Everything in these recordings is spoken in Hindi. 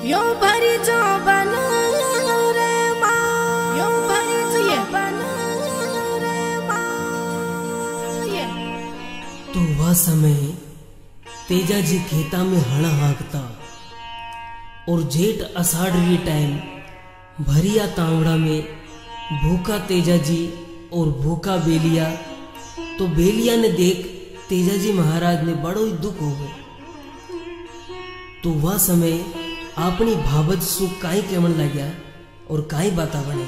यो भरी जो बन रे माँ, यो भरी जो बन रे माँ। तो वह समय तेजा जी खेता में हण हाँकता और जेठ अषाढ़ी टाइम भरिया तांवड़ा में भूखा तेजा जी और भूखा बेलिया। तो बेलिया ने देख तेजा जी महाराज ने बड़ो ही दुख हो गए। तो वह समय अपनी भावत सुख काई केवन लग्या और काई बाता बने।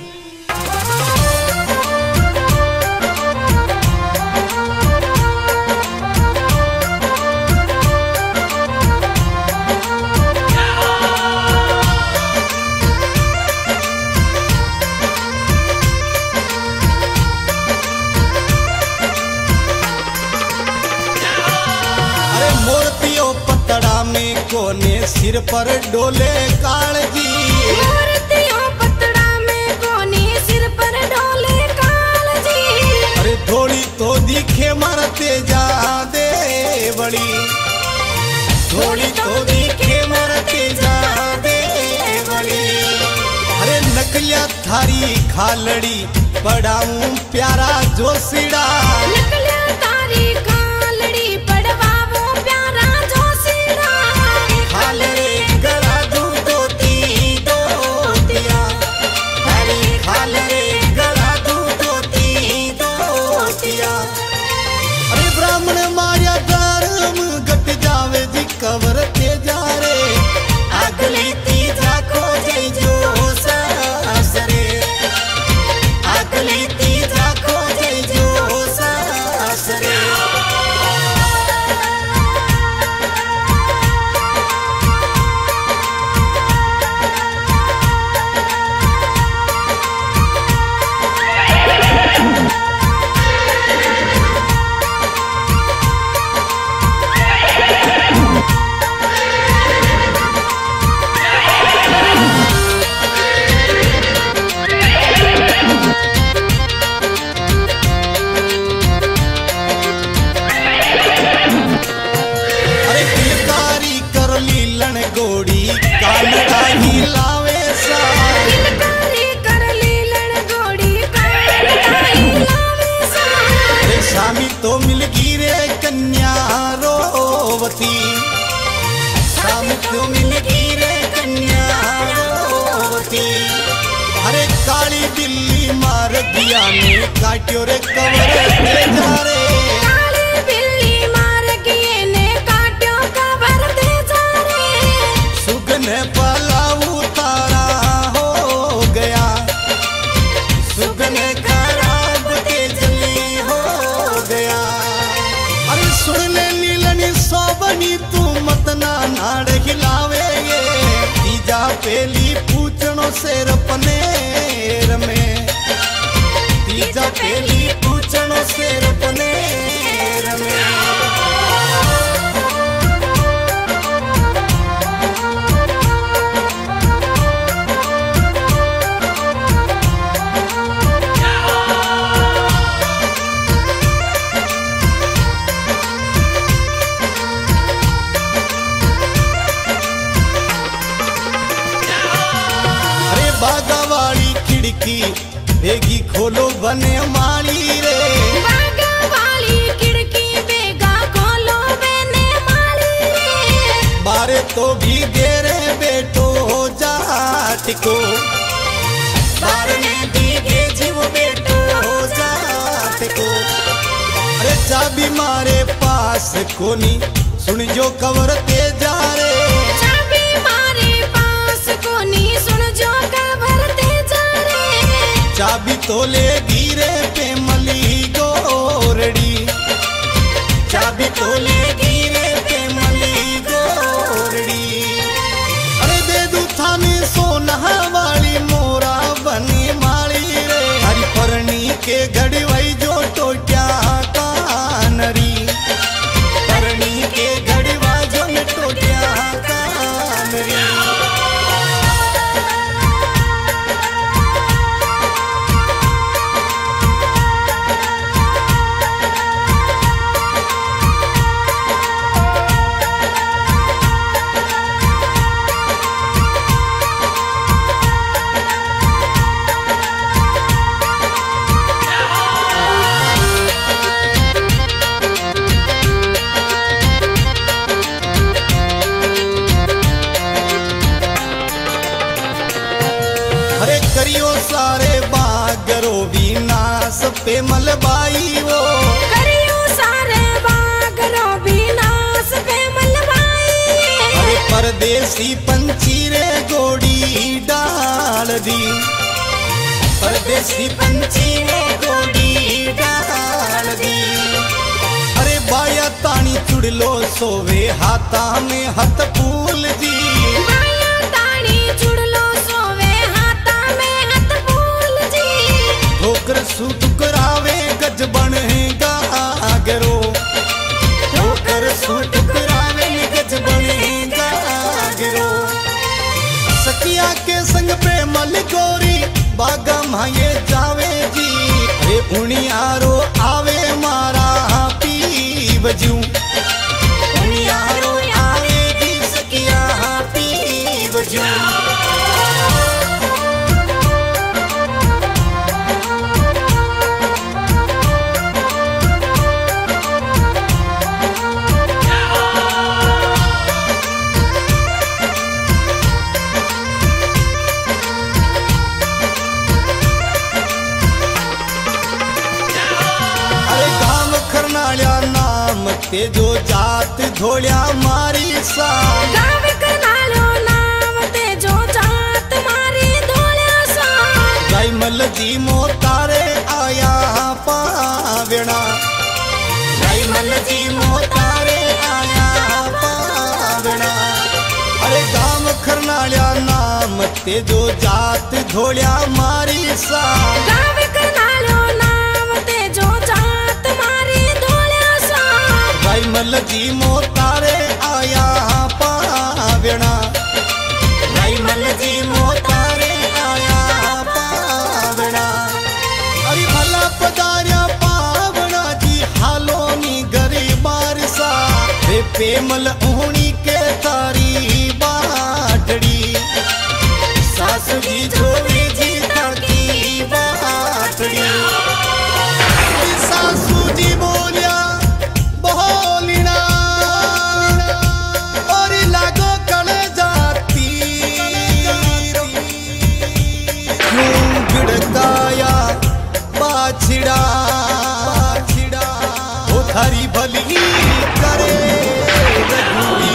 कोने सिर पर डोले कालजी, मूर्तियों पतड़ा में कोने सिर पर डोले कालजी। अरे थोड़ी तो दिखे मरते जा दे बड़ी, थोड़ी तो दिखे मरते जा दे बड़ी। अरे नकलिया थारी खालड़ी पढ़ाऊं प्यारा जोशीड़ा, नकलिया तारी खालड़ी पढ़वावो प्यारा जोशीड़ा। खालड़े गला दूं दोतिया, अरे खालड़े गला दूं दोतिया। अरे ब्राह्मण मारिया धर्म घट जावे जी कवर ते जा रे, अगली तीजा खो जाई जो सासरे, अगली तीजा खो जाई जो सासरे। तो मिल गिरे कन्या रोवती, शाम तो मिल गिरे कन्या रोवती। अरे काली बिल्ली मार दिया ने काट्यो रे कवर दे जा रे, काली बिल्ली मार दिए ने काट्यो कवर दे जा रे। सुगने पाला उतारा हो गया, सुगने खराब के जली हो गया। अरे सुन ले नीलनी सोबनी तू मत ना नाड़ हिलावे ये, तीजा पेली पूछनो शेर पनेर में, तीजा पेली पूछनो शेर पनेर में। बागावाली खिड़की बेगी खोलो बने माली रे, बागावाली खिड़की बेगा खोलो बने माली रे। बारे तो भी दे रे बेटो जाट को, बारे में भी दे जीव बेटो जाट को। अरे चाबी मारे पास कोनी सुन जो कवर ते जा रे, चाबी मारे पास कोनी सुन जो कवर ते जा रे। चाबी तो ले गिरे पे मली गोरड़ी, चाबी तो ले गिरे पे मली गोरड़ी। अरे दे दू थाने सोना वाली मोरा बनी माली रे, हरी परनी के घड़ी वही जो टोट्या कानरी, परनी के घड़ी वाजो में टोट्या कानरी। सारे बागरो विनाश पे मलबाई वो करियो सारे बागरो विनाश पे मलबाई। अरे परदेसी पंछी रे गोड़ी डाल दी, परदेसी पंछी रे गोड़ी डाल दी। अरे बाया तानी चुड़लो सोवे हाथा में हथ फूल जी, बाया तानी चुड़लो सोवे हाथा में हथ फूल जी। ठोकर सूट करावे गज बनेगा आगरो, ठोकर सूट करावे गज बनेगा आगरो। सखिया के संग पे मल गोरी बागा माये जावे जी, अरे उनियारो आवे मारा पी बजू, उनियारो आवे जी सखिया पी बजू। ते जो जात धोलिया मारी सा, गाँव करनालो नाम ते जो जात मारी धोलिया सा। गाय मल जी मोतारे आया पावेणा, गाय मल जी मोतारे आया पावेणा। अरे गाँव खरनालिया नाम ते जो जात धोलिया मारी सा, गाँव करनालो नाम ते जो जात मारी धोलिया सा। गाय मल जी मोतारे आया पावेणा, गाय मल जी मोतारे आया पावेणा। अरे भला पधारिया पावणा जी हालोनी गरीबार सा, रे पेमल ऊणी के तारी बाटड़ी, सासु जी जोड़ी जी ताकी बाटड़ी। सासू जी बोलिया बोलिना और लागो कल जाती, क्यों गिड़काया बाछड़ा, वो थारी भली करे रघुवी।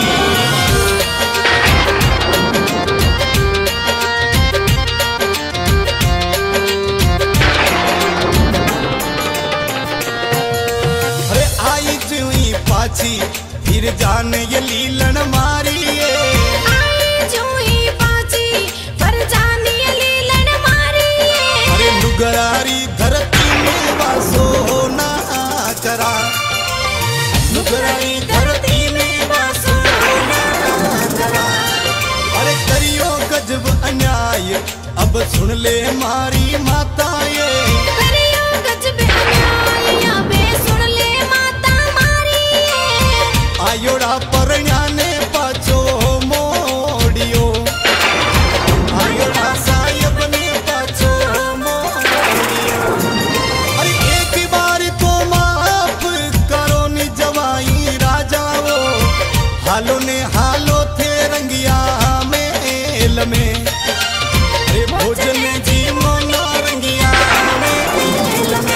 अरे आई जुई पाछी फिर जान ये लीलन मारी, आई जुई पाची पर जानी लीलन मारी। अरे नुगरारी धरती में वासो ना करा, नुगरारी धरती में वासो ना करा। अरे करियो गजब अन्याय अब सुन ले मारी माता ये, करियो गजब अन्याय अबे सुन ले माता मारी। आयोड़ा परण्या ने पाछो मोड़ियो, आयोड़ा साहिब ने पाछो मोड़ियो। अरे एक बार तो माफ करो नि जवाई राजाओ, हालो ने हालो थे रंगिया मेल में, अरे भोजन जी मोना रंगिया मेल में।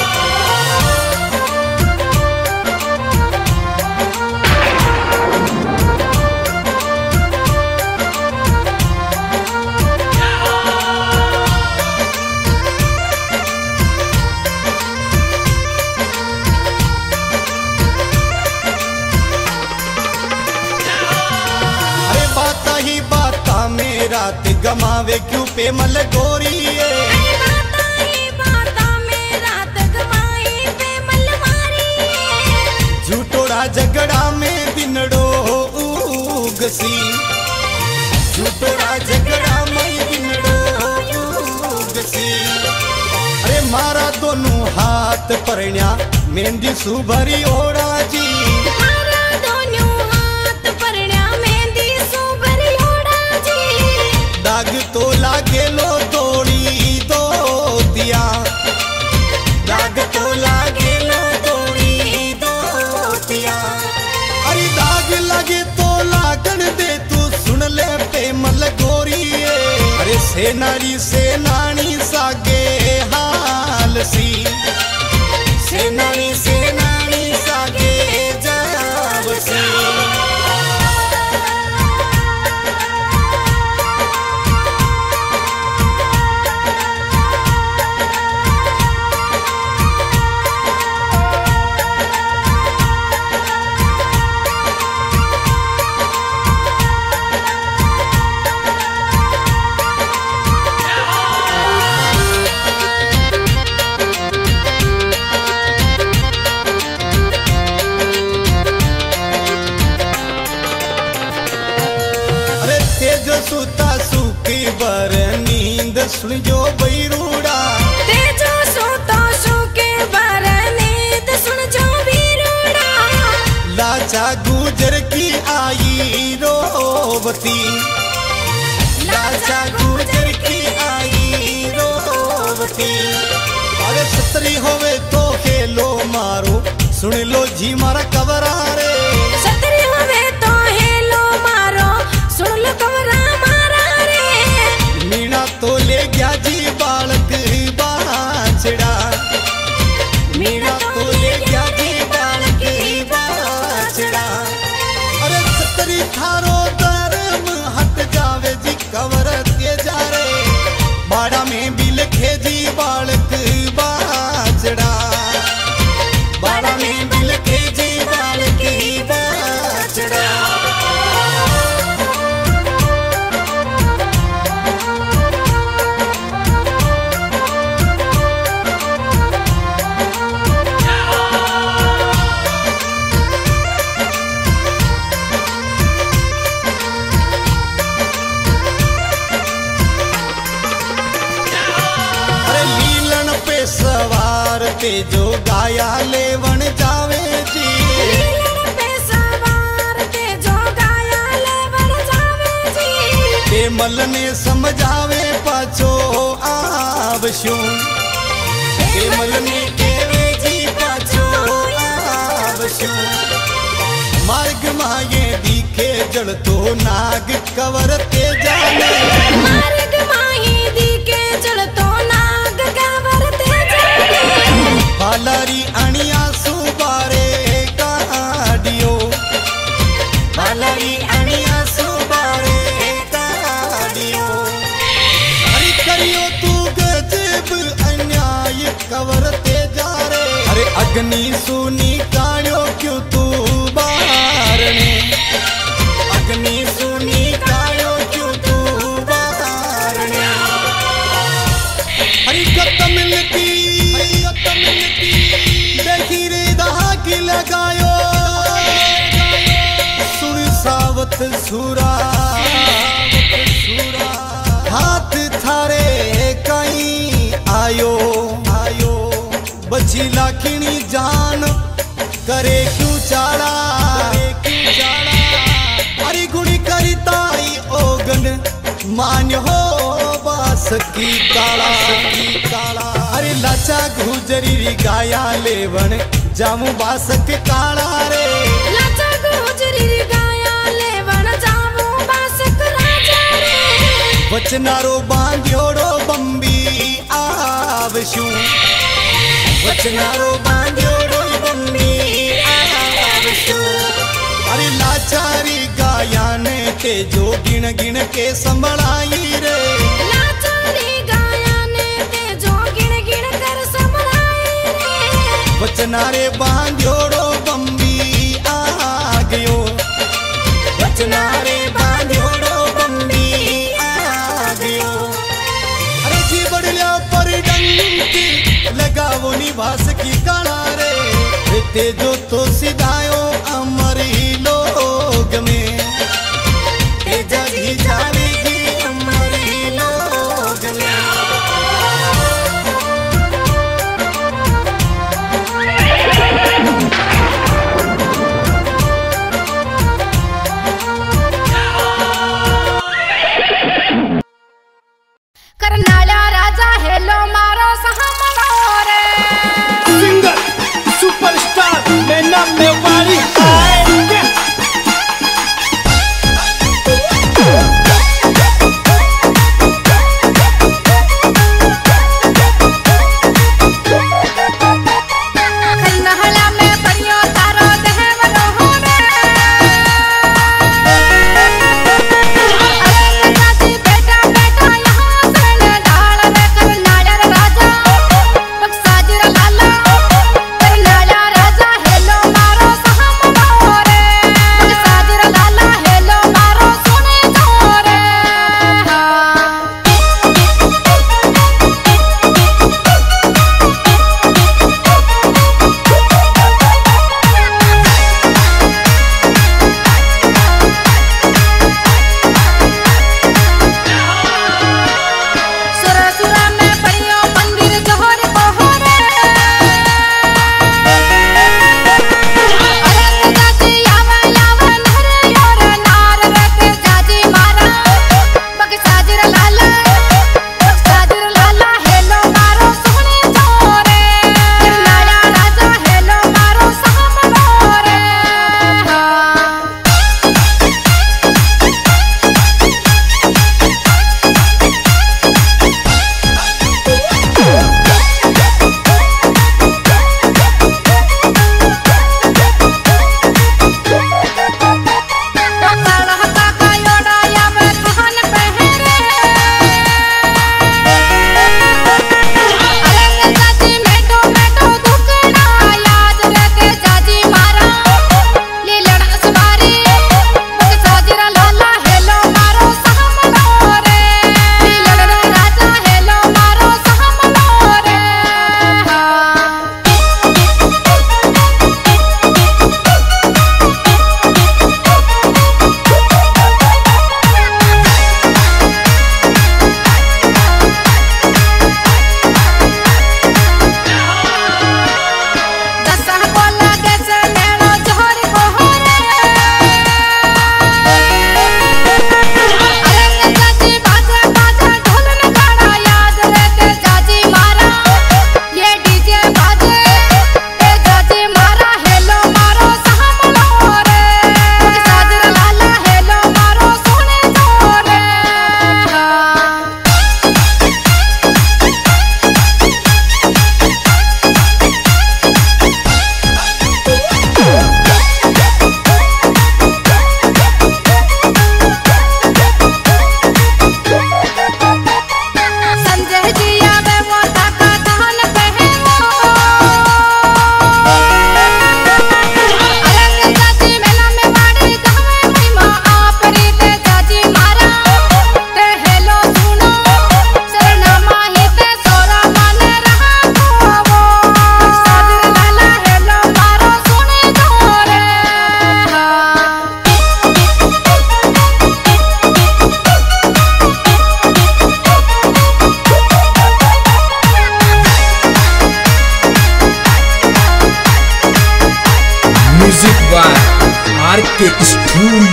अरे बाता ही बाता में रात गमावे क्यों पे मल गोरी है, अरे बाता ही बाता में रात गवाई पे मल मारी। झूठोड़ा झगड़ा में दिनड़ो उगसी, झूठोड़ा झगड़ा में दिनड़ो उगसी। अरे मारा दोनों हाथ परण्या मेहंदी सुभरी ओड़ा जी, मारा दोनों हाथ परण्या मेहंदी सुभरी ओड़ा जी। दाग तो लागे लो दौड़ी दो दिया, दाग तो लागे लो दौड़ी दो दिया। अरे दाग लगे तो लागण दे तू सुन ले पे मल गोरी, अरे सेनारी सेनानी सा सूता सूकी बर नींद सुन जो बैरूड़ा तेजो सूता सूके बर नींद सुन जो वीरूड़ा लाचा गुजर की आई रोवती लाचा गुजर की आई रोवती अरे सतरी होवे तो खेलो मारो सुन लो जी मारा कवरा रे सतरी होवे तो हेलो मारो सुन लो कवरा मारा रे मीणा तो ले गया जी बालक बाछड़ा मीणा तो ले गया जी बालक बाछड़ा अरे सतरी थारो धर्म हट जावे जी कवर के जा रे बाड़ा में भी लिखे जी बालक बाछड़ा बाड़ा में भी लिखे जी बालक बाछड़ा सवार ते जो गाया लेवन जावे जी लीलन पे सवार ते जो गाया लेवन जावे जी ते मल ने समझावे पाछो आवश्यो ते मल ने केवे जी पाछो आवश्यो मार्ग माये दिखे जड़ तो नाग कवर ते जाने मार्ग माही दिखे जड़ तो नाग कवर ते जाने बालारी अणिया सुबारे काडियो बालारी अणिया सुबारे काडियो अरे करियो तू गजब अन्याय कवर ते जा रे अरे अग्नि सुनी काढ़ो क्यों तू बारने अग्नि सुनी काढ़ो क्यों तू बारने हरी खत्म मिलती देखी रे दहाकी लगायो सुर सावत सुरा हाथ थारे कहीं आयो आयो बची लाखिणी जान करे क्यों चाड़ा अरे गुणी करिताई ओगन मान्य हो बासकी काला अरे लाचा गुजरी गाया लेवन जामू बासक काला रे लाचा गुजरी गाया लेवन जामू बासक राजा रे वचनारो बांध्योड़ो बंबी आवशू वचनारो बांध्योड़ो बंबी आवशू अरे लाचारी गाया ने ते जो गिण गिण के संभळाई रे लाचारी गाया ने ते जो गिण गिण कर संभळाई रे वचनारे बांध्योड़ो बंबी आ गयो वचनारे बांध्योड़ो बंबी आ गयो अरे जी बड़लिया पर डंकी लगावो निवास की काला रे ते जो तो सिधायो अमरी लोग में ते जगी जावेगी अमरी लोग में करनाला राजा हेलो मारो सहमड़ो रे सिंगर सुपरस्टार मैं नाम मेवाड़ी आए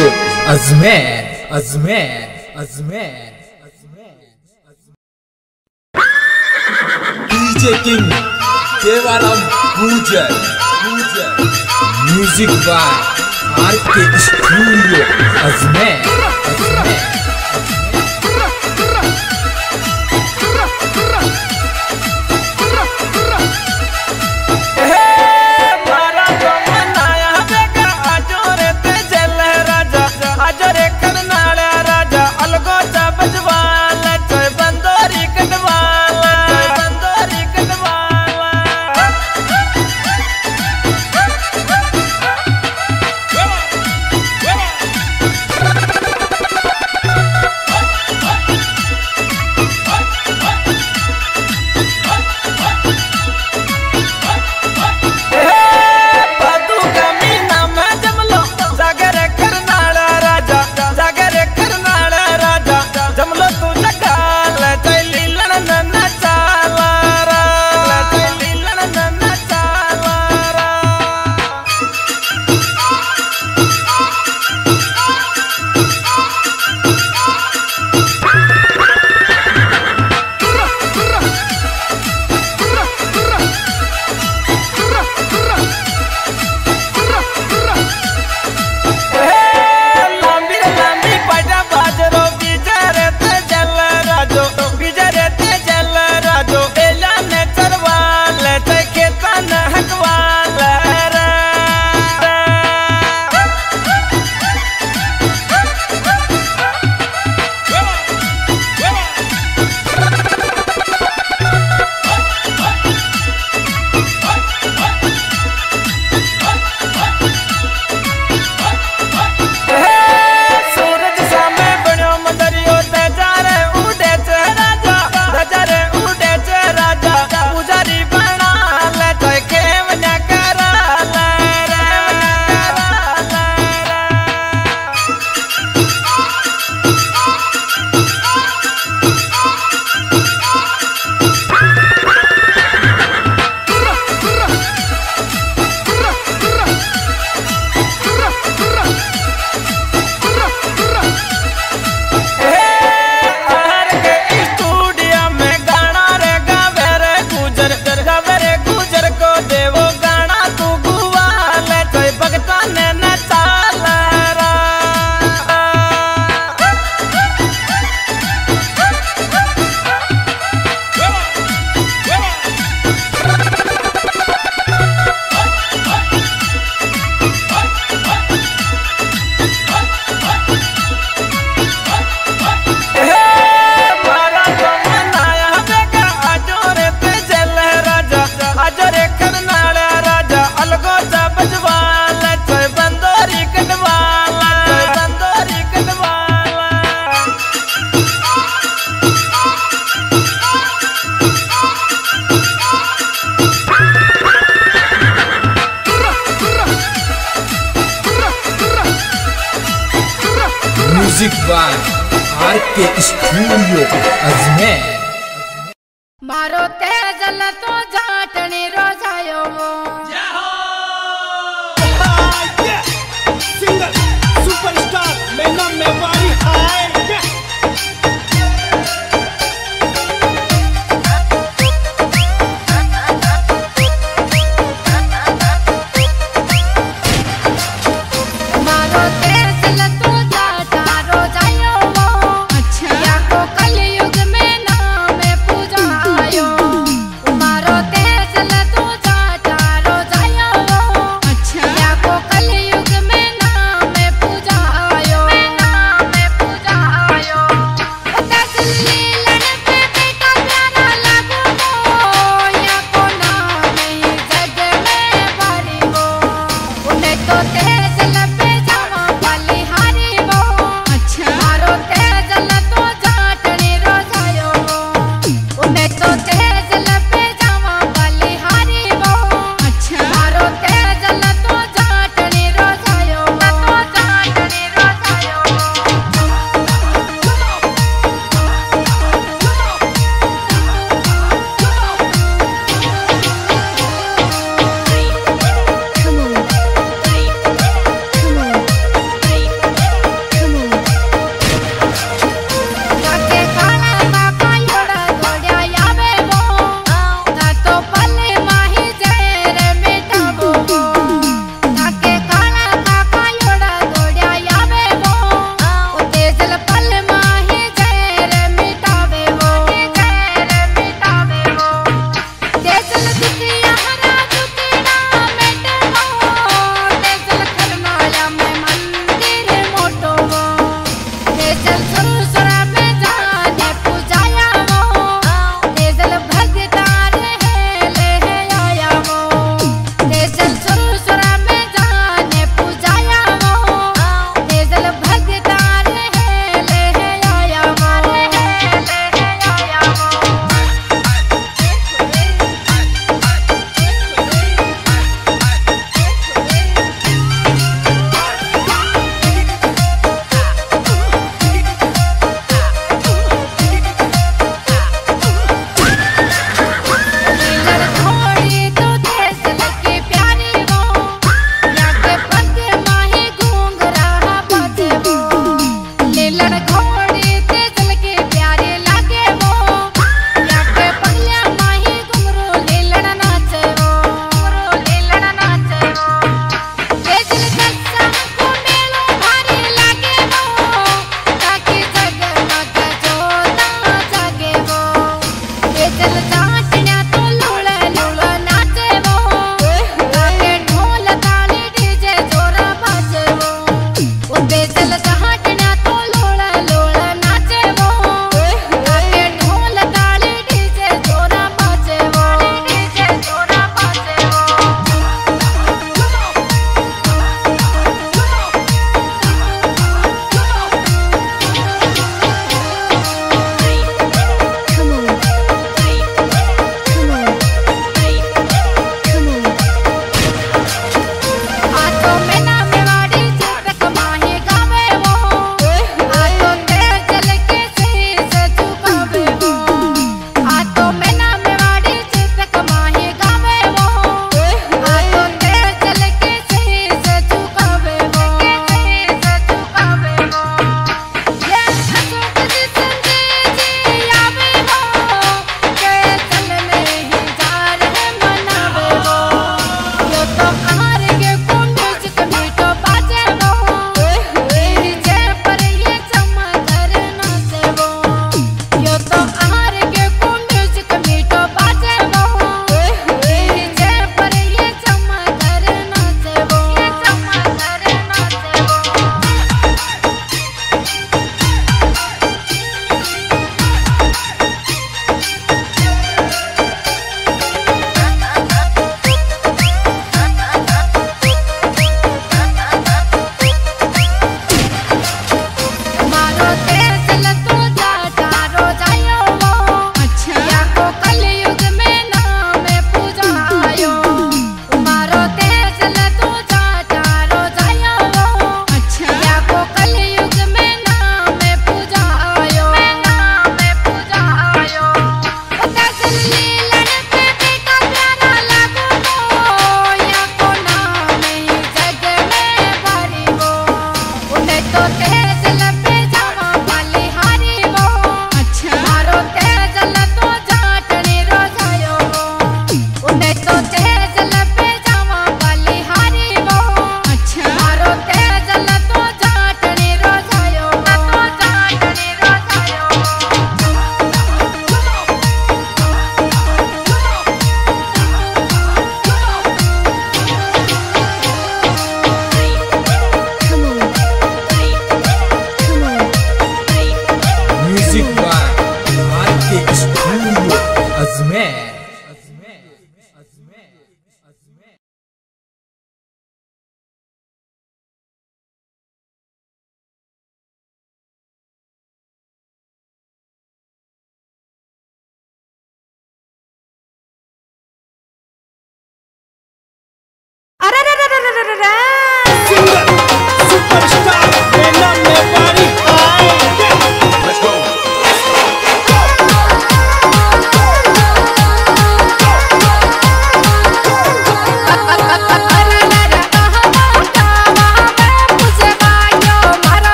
studio Ajmer Ajmer Ajmer DJ king Devaram पूजन music by RK studio Ajmer Ajmer music by RK studio Ajmer मारो तेजल तो जाटनी रोजायो सिंगर सुपरस्टार मेरा Mewari hi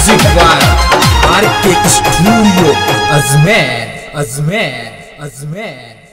music by R K studio Ajmer Ajmer Ajmer.